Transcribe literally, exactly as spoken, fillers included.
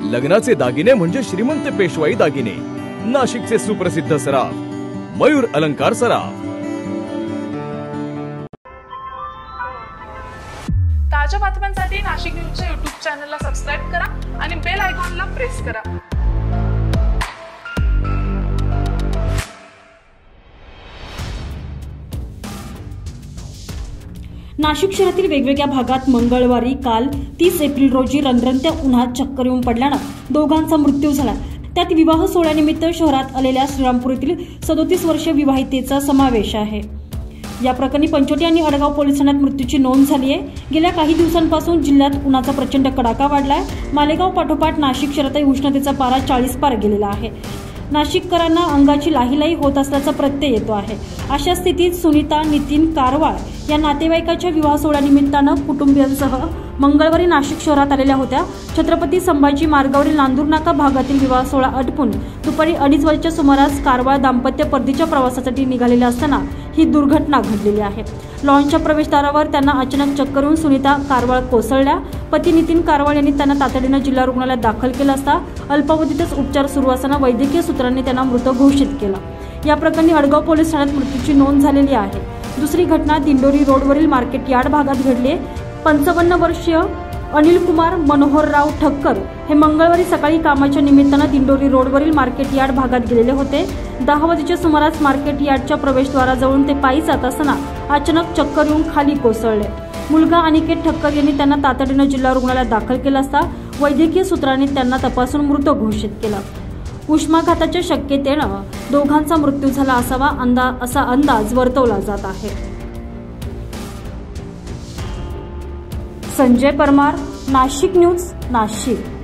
लग्नाचे दागिने म्हणजे श्रीमंत पेशवाई दागिने, नाशिकचे सुप्रसिद्ध सराफ मयूर अलंकार सराफ। ताज्या बातम्यांसाठी नाशिक न्यूजच्या यूट्यूब चॅनलला सबस्क्राइब करा आणि बेल आयकॉनला प्रेस करा। नाशिक शहरातील वेगवेगळ्या भागात मंगळवारी काल तीस एप्रिल रोजी रंधरत्या उन्हात चक्कर येऊन पडल्यानं दोघांचा मृत्यू झाला। त्यात विवाह सोहळ्यानिमित्त शहरात आलेल्या श्रीरामपूर येथील सदोतीस वर्षीय विवाहितेचा समावेश आहे। या प्रकरणी पंचवटी आणि अडगाव पोलीस ठाण्यात मृत्यूची नोंद झाली आहे। गेल्या काही दिवसांपासून जिल्ह्यात उन्हाचा प्रचंड कडाका वाढलाय। मालेगाव पाठोपाठ नाशिक शहरातही उष्णतेचा पारा चाळीस पार गेलेला आहे। नाशिककरांना अंगाची लाहीलाही होत असल्याचा प्रत्यय येतो आहे। अशा स्थितीत सुनीता नितीन कारवाळ या नातेवाईकाच्या विवाह सोहळ्यानिमित्तानं कुटुंबियांसह मंगळवारी नाशिक शहरात आलेल्या होत्या। छत्रपती संभाजी मार्गावरील नांदूर नाका भागातील विवाह सोहळा आटपून दुपारी अडीच वाजेच्या सुमारास कारवाळ दाम्पत्य परतीच्या प्रवासासाठी निघालेले असताना ही दुर्घटना घडलेली आहे। लॉन्सच्या प्रवेशद्वारावर त्यांना अचानक चक्कर येऊन सुनीता कारवाळ कोसळल्या। पती नितीन कारवाळ यांनी त्यांना तातडीने जिल्हा रुग्णालयात दाखल केलं असता अल्पावधीतच उपचार सुरू असताना वैद्यकीय सूत्रांनी त्यांना मृत घोषित केला। या प्रकरणी अडगाव पोलीस ठाण्यात मृत्यूची नोंद झालेली आहे। दुसरी घटना दिंडोरी रोडवरील मार्केट यार्ड भागात घडली। पंचावन्न वर्षीय अनिल कुमार मनोहरराव ठक्कर हे मंगळवारी सकाळी कामाच्या निमित्तानं दिंडोरी रोडवरील मार्केट यार्ड भागात गेलेले होते। दहा वाजेच्या सुमारास मार्केट यार्डच्या प्रवेशद्वाराजवळून ते पायी जात असताना अचानक चक्कर येऊन खाली कोसळले। मुलगा अनिकेत ठक्कर यांनी त्यांना तातडीने जिल्हा रुग्णालयात दाखल केलं असता वैद्यकीय सूत्रांनी त्यांना तपासून मृत घोषित केलं। उष्माघाताच्या शक्यतेनं दोघांचा मृत्यू झाला असावा अंदाज असा अंदाज वर्तवला जात आहे। संजय परमार, नाशिक न्यूज, नाशिक।